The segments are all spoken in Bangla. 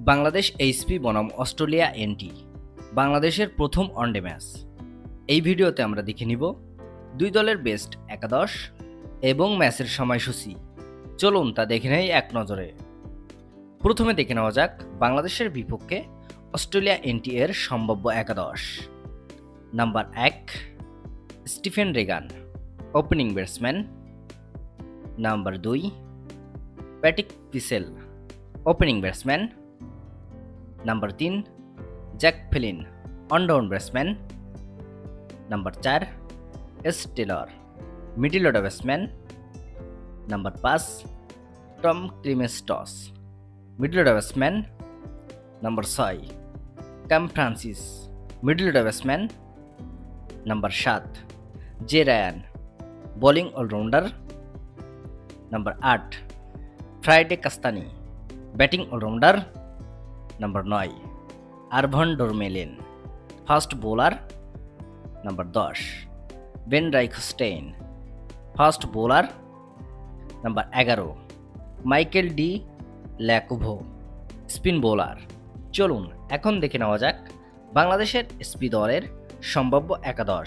বাংলাদেশ এইচপি বনাম অস্ট্রেলিয়া এনটি বাংলাদেশের প্রথম ওয়ানডে ম্যাচ। এই ভিডিওতে আমরা দেখে নিব দুই দলের বেস্ট একাদশ এবং ম্যাচের সময়সূচি। চলুন তা দেখে নেই এক নজরে। প্রথমে দেখে নেওয়া যাক বাংলাদেশের বিপক্ষে অস্ট্রেলিয়া এনটি এর সম্ভাব্য একাদশ। Number 1 Stephen Regan, opening batsman. Number 2 Patrick Pisel, opening batsman. Number 3 Jack Phelin, one down batsman. Number 4 S Taylor, middle order batsman. Number 5 Tom Cremests, middle order batsman. Number 6 Cam Francis, middle order batsman. Number 7 J Ryan, bowling allrounder. Number 8 Friday Kastani, batting allrounder. Number 9 Arvan Dormelen, fast bowler. Number 10 Ben Reichstein, fast bowler. Number 11 Michael D Lacuvo, spin bowler. চলুন এখন দেখে নেওয়া যাক বাংলাদেশের স্পি দলের সম্ভাব্য একাদশ।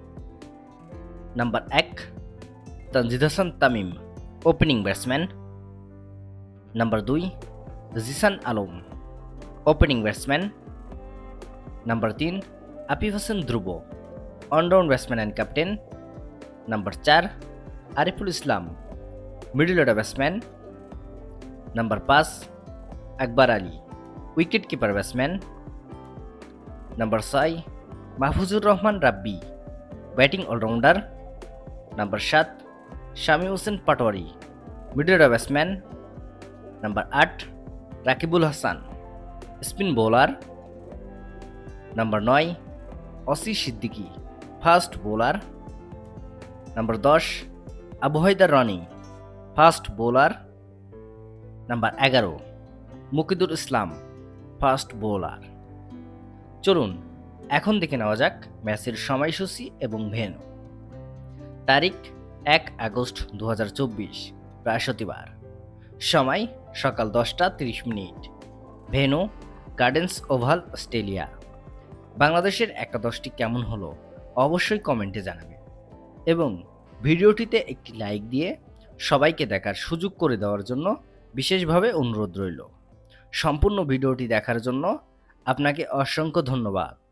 Number 1 Tanzid Hasan Tamim, opening batsman. Number 2 Zishan Alam, opening batsman. Number 3 Afif Hasan Dhruba, one down batsman and captain. Number 4 Ariful Islam, middle order batsman. Number 5 Akbar Ali, wicket keeper batsman. Number 6 Mahfuzur Rahman Rabbi, batting allrounder. Number 7 Shamim Hossain Patwari, middle order batsman. Number 8 Rakibul Hasan, spin bowler. Number 9 Oshi Siddiqui, fast bowler. Number 10 Abu Haider Roni, fast bowler. Number 11 Mukidul Islam, fast bowler. চলুন এখন দেখে নেওয়া যাক ম্যাচের সময়সূচি এবং ভেন্যু। তারিখ 1 আগস্ট 2024, বৃহস্পতিবার। সময় সকাল 10:30। Venue Gardens Oval, Australia. বাংলাদেশের একাদশটি কেমন হলো অবশ্যই কমেন্টে জানাবেন এবং ভিডিওটিতে একটি লাইক দিয়ে সবাইকে দেখার সুযোগ করে দেওয়ার জন্য বিশেষভাবে অনুরোধ রইল। সম্পূর্ণ ভিডিওটি দেখার জন্য আপনাকে অসংখ্য ধন্যবাদ।